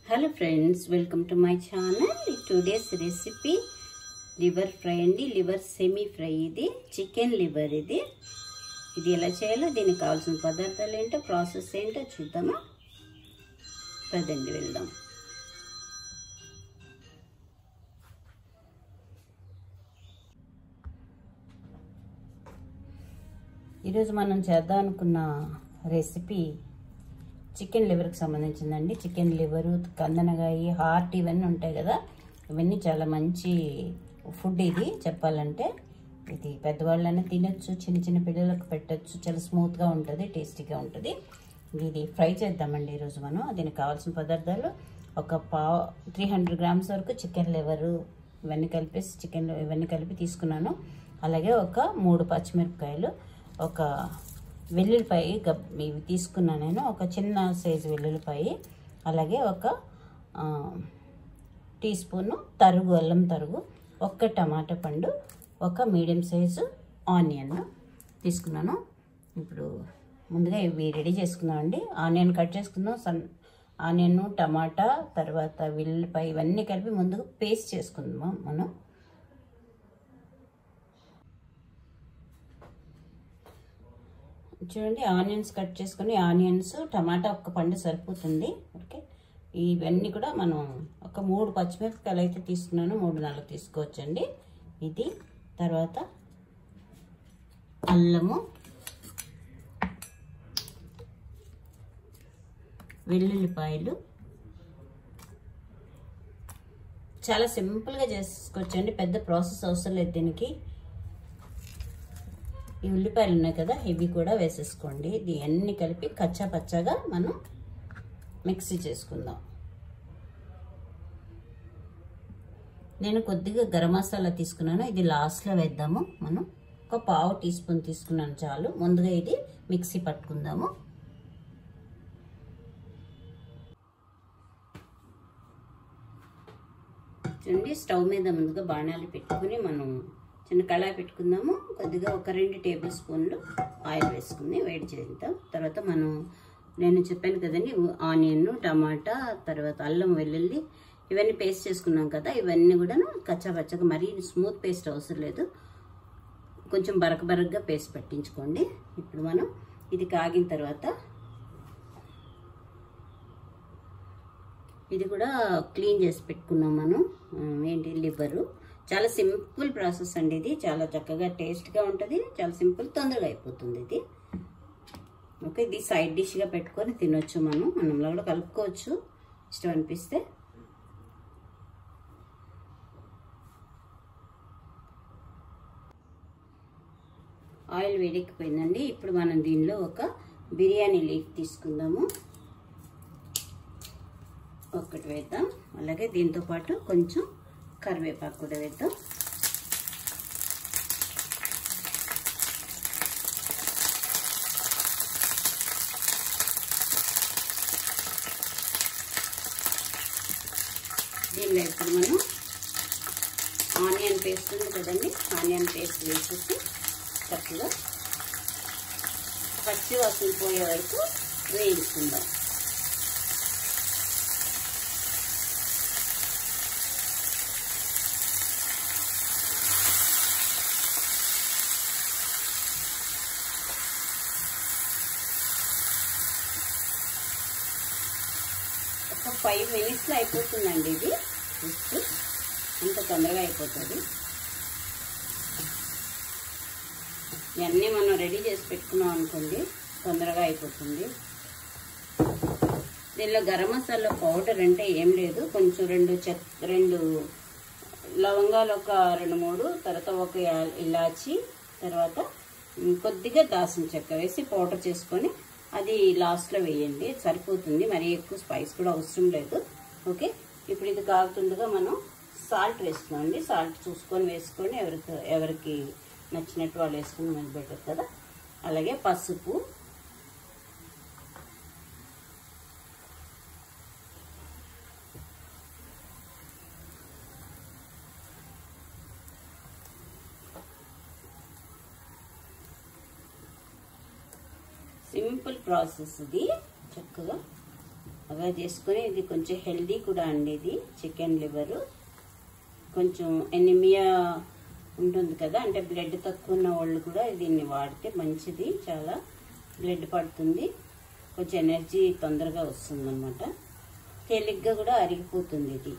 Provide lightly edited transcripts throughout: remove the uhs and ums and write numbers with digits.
Hello friends, welcome to my channel. Today's recipe liver fry andi. Liver semi fry idi, chicken liver idi. ఇది ఎలా చేయాలో దీనికి కావాల్సిన పదార్థాలు ఏంటో ప్రాసెస్ ఏంటో చూద్దామా. పదండి వెళ్దాం. ఈరోజు మనం చేద్దాం అనుకున్న రెసిపీ చికెన్ లివర్కి సంబంధించిందండి. చికెన్ లివరు, కందనగాయి, హార్ట్ ఇవన్నీ ఉంటాయి కదా, ఇవన్నీ చాలా మంచి ఫుడ్. ఇది చెప్పాలంటే ఇది పెద్దవాళ్ళైనా తినొచ్చు, చిన్న చిన్న పిల్లలకు పెట్టచ్చు. చాలా స్మూత్గా ఉంటుంది, టేస్టీగా ఉంటుంది. ఇది ఫ్రై చేద్దామండి ఈరోజు మనం. దీనికి కావాల్సిన పదార్థాలు ఒక 300 గ్రామ్స్ వరకు చికెన్ లివరు ఇవన్నీ కలిపి తీసుకున్నాను. అలాగే ఒక 3 పచ్చిమిరపకాయలు, ఒక వెల్లుల్లిపాయ ఇవి తీసుకున్నాను నేను, ఒక చిన్న సైజు వెల్లుల్లిపాయ, అలాగే ఒక టీ స్పూను తరుగు, అల్లం తరుగు, ఒక్క టమాటా పండు, ఒక మీడియం సైజు ఆనియన్ తీసుకున్నాను. ఇప్పుడు ముందుగా ఇవి రెడీ చేసుకున్నామండి. ఆనియన్ కట్ చేసుకుందాం. ఆనియన్, టమాటా, తర్వాత వెల్లుల్లిపాయ ఇవన్నీ కలిపి ముందుగా పేస్ట్ చేసుకుందాం మనం. చూడండి, ఆనియన్స్ కట్ చేసుకుని, ఆనియన్స్, టమాటా ఒక్క పండు సరిపోతుంది. ఓకే, ఇవన్నీ కూడా మనం ఒక 3 పచ్చిమిరపకాయలు అయితే తీసుకున్నాను, 3-4 తీసుకోవచ్చండి. ఇది తర్వాత అల్లము, వెల్లుల్లిపాయలు, చాలా సింపుల్గా చేసుకోవచ్చండి, పెద్ద ప్రాసెస్ అవసరం లేదు దీనికి. ఈ ఉల్లిపాయలు ఉన్నాయి కదా, ఇవి కూడా వేసేసుకోండి. ఇది అన్ని కలిపి కచ్చా పచ్చాగా మనం మిక్సీ చేసుకుందాం. నేను కొద్దిగా గరం మసాలా తీసుకున్నాను, ఇది లాస్ట్లో వేద్దాము మనం. ఒక 1/2 టీ స్పూన్ తీసుకున్నాను చాలు. ముందుగా ఇది మిక్సీ పట్టుకుందాము. చూడండి, స్టవ్ మీద ముందుగా బాణాలు పెట్టుకుని మనం చిన్న కళాయి పెట్టుకుందాము. కొద్దిగా ఒక 2 టేబుల్ స్పూన్లు ఆయిల్ వేసుకుని వేడి చేద్దాం. తర్వాత నేను చెప్పాను కదండి, ఆనియన్, టమాటా, తర్వాత అల్లం, వెల్లుల్లి ఇవన్నీ పేస్ట్ చేసుకున్నాం కదా, ఇవన్నీ కూడా కచ్చాపచ్చగా, మరీ స్మూత్ పేస్ట్ అవసరం లేదు, కొంచెం బరకగా పేస్ట్ పట్టించుకోండి. ఇప్పుడు మనం ఇది కాగిన తర్వాత ఇది కూడా క్లీన్ చేసి పెట్టుకున్నాం మనం. ఏంటి, లివరు. చాలా సింపుల్ ప్రాసెస్ అండి ఇది. చాలా చక్కగా టేస్ట్గా ఉంటుంది, చాలా సింపుల్, తొందరగా అయిపోతుంది ఇది. ఓకే, ఇది సైడ్ డిష్గా పెట్టుకొని తినొచ్చు మనం. అన్నంలో కూడా కలుపుకోవచ్చు ఇష్టం అనిపిస్తే. ఆయిల్ వేడెక్కిపోయిందండి. ఇప్పుడు మనం దీనిలో ఒక బిర్యానీ లీఫ్ తీసుకుందాము, ఒక్కటి వేద్దాం. అలాగే దీంతో పాటు కొంచెం కరివేపాకు కూడా వేద్దాం. దీనిలో ఇప్పుడు మనం ఆనియన్ పేస్ట్ ఉంది కదండి, ఆనియన్ పేస్ట్ వేసేసి చక్కగా పచ్చి వాసన పోయే వరకు వేయించుకుందాం. ఒక 5 మినిట్స్లో అయిపోతుందండి ఇది. అంత తొందరగా అయిపోతుంది. ఇవన్నీ మనం రెడీ చేసి పెట్టుకున్నాం అనుకోండి, తొందరగా అయిపోతుంది. దీనిలో గరం మసాలా పౌడర్ అంటే ఏం లేదు, కొంచెం 2 లవంగాలు, ఒక 2-3, తర్వాత ఒక ఇలాచి, తర్వాత కొద్దిగా దాల్చిన చెక్క వేసి పౌడర్ చేసుకొని అది లాస్ట్లో వేయండి, సరిపోతుంది. మరి ఎక్కువ స్పైస్ కూడా అవసరం లేదు. ఓకే, ఇప్పుడు ఇది కాగుతుండగా మనం సాల్ట్ వేసుకున్నామండి. సాల్ట్ చూసుకొని వేసుకొని, ఎవరికి నచ్చినట్టు వాళ్ళు వేసుకుని మనకి బెటర్ కదా. అలాగే పసుపు, సింపుల్ ప్రాసెస్ ఇది. చక్కగా అలా చేసుకొని, ఇది కొంచెం హెల్దీ కూడా అండి. ఇది చికెన్ లివరు కొంచెం ఎనిమియా ఉంటుంది కదా, అంటే బ్లడ్ తక్కువ ఉన్న వాళ్ళు కూడా దీన్ని వాడితే మంచిది. చాలా బ్లడ్ పడుతుంది, కొంచెం ఎనర్జీ తొందరగా వస్తుంది అన్నమాట. తేలిగ్గా కూడా అరిగిపోతుంది ఇది.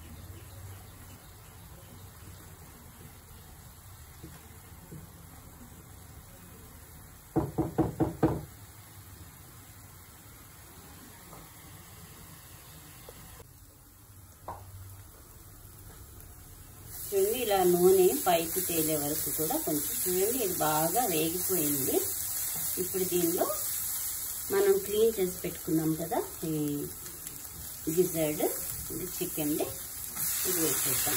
చూడండి, ఇలా నూనె పైకి తేలే వరకు కూడా కొంచెం చూడండి, ఇది బాగా వేగిపోయింది. ఇప్పుడు దీనిలో మనం క్లీన్ చేసి పెట్టుకున్నాం కదా ఈ గిజర్డ్, ఇది చికెన్ది, ఇది వేసేద్దాం.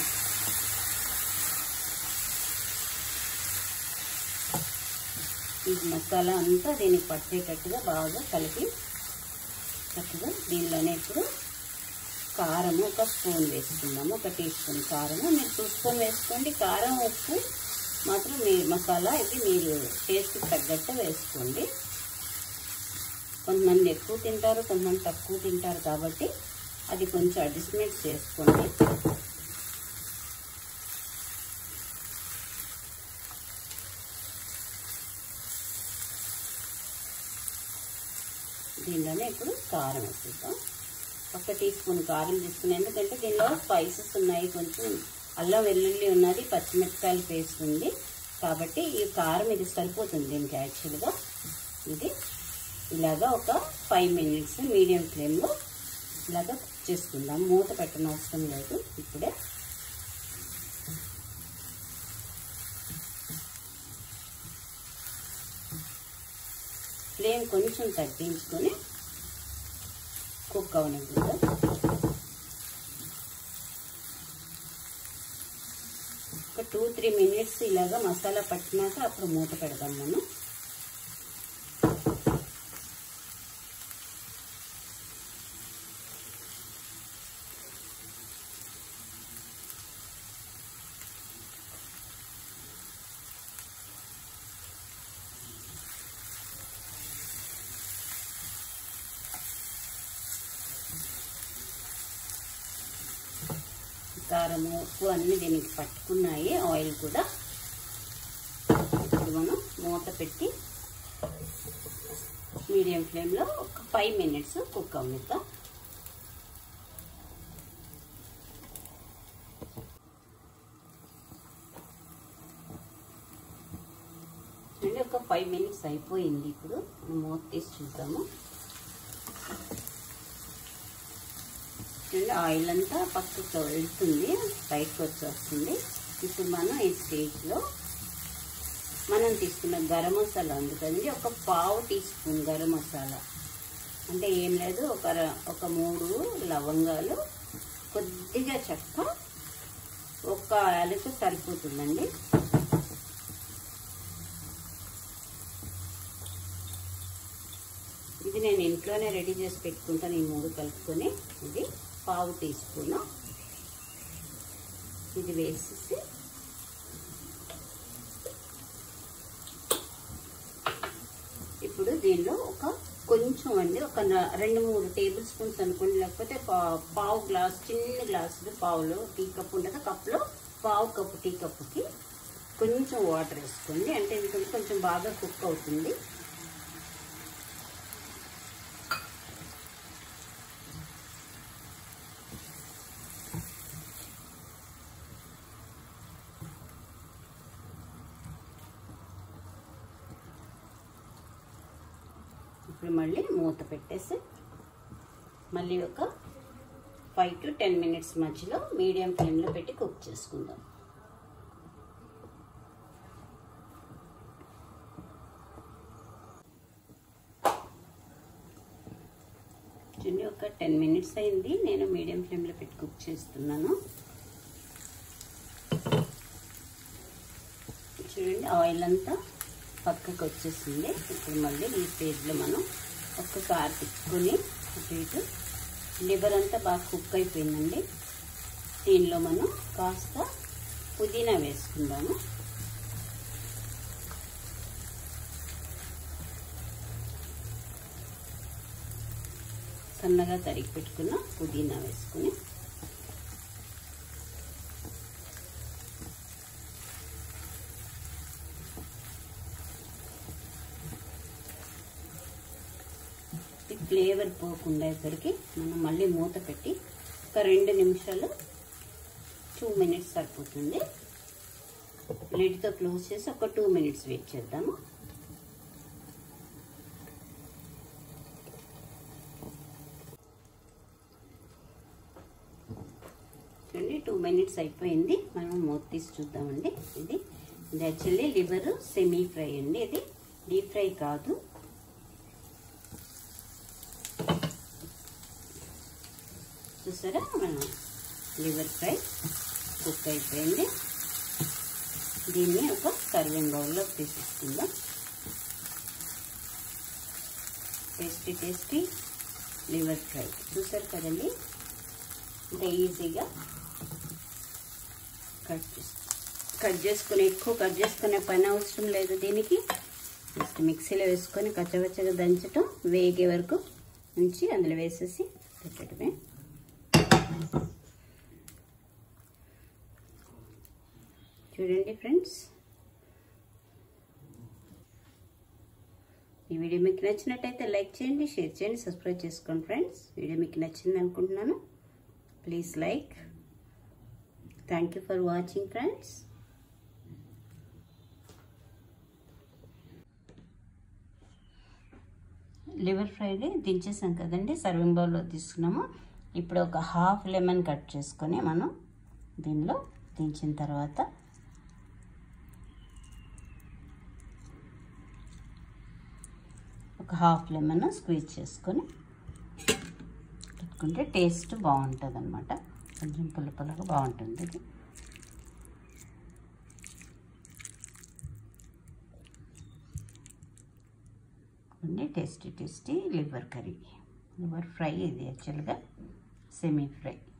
ఈ మసాలా అంతా దీనికి పట్టేటట్టుగా బాగా కలిపి చక్కగా దీనిలోనే ఇప్పుడు కారము 1 స్పూన్ వేసుకుందాము. 1 టీ స్పూన్ కారము, మీరు 2 స్పూన్ వేసుకోండి. కారం ఉప్పు మాత్రం మీరు మసాలా ఇది మీరు టేస్ట్కి తగ్గట్టు వేసుకోండి. కొంతమంది ఎక్కువ తింటారు, కొంతమంది తక్కువ తింటారు, కాబట్టి అది కొంచెం అడ్జస్ట్మెంట్ చేసుకోండి. దీనిలోనే ఇప్పుడు కారం వేసేద్దాం. 1 టీ స్పూన్ కారం తీసుకుని, ఎందుకంటే దీనిలో స్పైసెస్ ఉన్నాయి, కొంచెం అల్లం వెల్లుల్లి ఉన్నది, పచ్చిమిరపకాయలు పేస్ట్ ఉంది, కాబట్టి ఈ కారం ఇది సరిపోతుంది దీనికి. యాక్చువల్గా ఇది ఇలాగా ఒక 5 మినిట్స్ మీడియం ఫ్లేమ్లో ఇలాగా కుక్ చేసుకుందాం. మూత పెట్టనవసరం అవసరం లేదు. ఇప్పుడే ఫ్లేమ్ కొంచెం తగ్గించుకొని కుక్ అవనివ్వండి. ఒక 2-3 మినిట్స్ ఇలాగా మసాలా పట్టినాక అప్పుడు మూత పెడదాం మనం. కారము ఉప్పు అన్నీ దీనికి పట్టుకున్నాయి, ఆయిల్ కూడా. ఇప్పుడు మనం మూత పెట్టి మీడియం ఫ్లేమ్లో ఒక 5 మినిట్స్ కుక్ అవనిద్దాం. అంటే ఒక 5 మినిట్స్ అయిపోయింది. ఇప్పుడు మనం మూత తీసి చూద్దాము. ఆయిల్ అంతా పక్కకు వెళ్తుంది, బయటకు వచ్చేస్తుంది. ఇప్పుడు మనం ఈ స్టేజ్లో మనం తీసుకున్న గరం మసాలా ఉంది కదండి, ఒక 1/2 టీ స్పూన్ గరం మసాలా. అంటే ఏం లేదు, ఒక 3 లవంగాలు, కొద్దిగా చెక్క, 1 యాలకు సరిపోతుందండి. ఇది నేను ఇంట్లోనే రెడీ చేసి పెట్టుకుంటాను. ఈ 3 కలుపుకొని ఇది 1/2 టీ స్పూను ఇది వేసేసి ఇప్పుడు దీనిలో కొంచెం అండి, ఒక 2-3 టేబుల్ స్పూన్స్ అనుకోండి, లేకపోతే 1/2 గ్లాస్, చిన్న గ్లాసులు పావులో టీ కప్పు ఉంటుంది, కప్పులో 1/2 కప్పు టీ కప్పుకి కొంచెం వాటర్ వేసుకోండి. అంటే ఎందుకంటే కొంచెం బాగా కుక్ అవుతుంది. ఇప్పుడు మళ్ళీ మూత పెట్టేసి మళ్ళీ ఒక 5 to 10 మినిట్స్ మధ్యలో మీడియం ఫ్లేమ్లో పెట్టి కుక్ చేసుకుందాం. చూడండి, ఒక 10 మినిట్స్ అయింది. నేను మీడియం ఫ్లేమ్లో పెట్టి కుక్ చేస్తున్నాను. చూడండి, ఆయిల్ అంతా పక్కకు వచ్చేసింది. ఇప్పుడు మళ్ళీ ఈ స్టేజ్లో మనం ఒక్కసారి తిప్పుకొని అటు ఇటు, లివర్ అంతా బాగా కుక్ అయిపోయిందండి. దీనిలో మనం కాస్త పుదీనా వేసుకుందాము. సన్నగా తరిగి పెట్టుకున్న పుదీనా వేసుకుని ఫ్లేవర్ పోకుండా ఇక్కడికి మనం మళ్ళీ మూత పెట్టి ఒక 2 నిమిషాలు 2 మినిట్స్ సరిపోతుంది. లిడ్తో క్లోజ్ చేసి ఒక 2 మినిట్స్ వెయిట్ చేద్దాము. చూడండి 2 మినిట్స్ అయిపోయింది. మనం మూత తీసి చూద్దామండి. ఇది యాక్చువల్లీ లివర్ సెమీ ఫ్రై అండి, ఇది డీప్ ఫ్రై కాదు. చూసారా మనం లివర్ ఫ్రై కుక్ అయిపోయింది. దీన్ని ఒక సర్వింగ్ బౌల్లో తీసేసుకుందాం. టేస్టీ టేస్టీ లివర్ ఫ్రై చూసారు కదండి, అంటే ఈజీగా ఎక్కువ కట్ చేసుకునే పని అవసరం లేదు. దీనికి జస్ట్ మిక్సీలో వేసుకొని కచ్చవచ్చగా దంచటం, వేగే వరకు ఉంచి అందులో వేసేసి పెట్టడమే. చూడండి ఫ్రెండ్స్, ఈ వీడియో మీకు నచ్చినట్టయితే లైక్ చేయండి, షేర్ చేయండి, సబ్స్క్రైబ్ చేసుకోండి. ఫ్రెండ్స్, వీడియో మీకు నచ్చింది అనుకుంటున్నాను. Please like. Thank you for watching friends. Liver ఫ్రైని దించేసాం కదండి, సర్వింగ్ బౌల్లో తీసుకున్నాము. ఇప్పుడు ఒక హాఫ్ లెమన్ కట్ చేసుకొని మనం దీనిలో దించిన తర్వాత ఒక హాఫ్ లెమన్ స్క్వీజ్ చేసుకొని పెట్టుకుంటే టేస్ట్ బాగుంటుంది అన్నమాట. కొంచెం పుల్లపుల్లగా బాగుంటుంది ఇది. Tasty tasty liver curry, liver fry ఇది యాక్చువల్గా సెమీ ఫ్రై.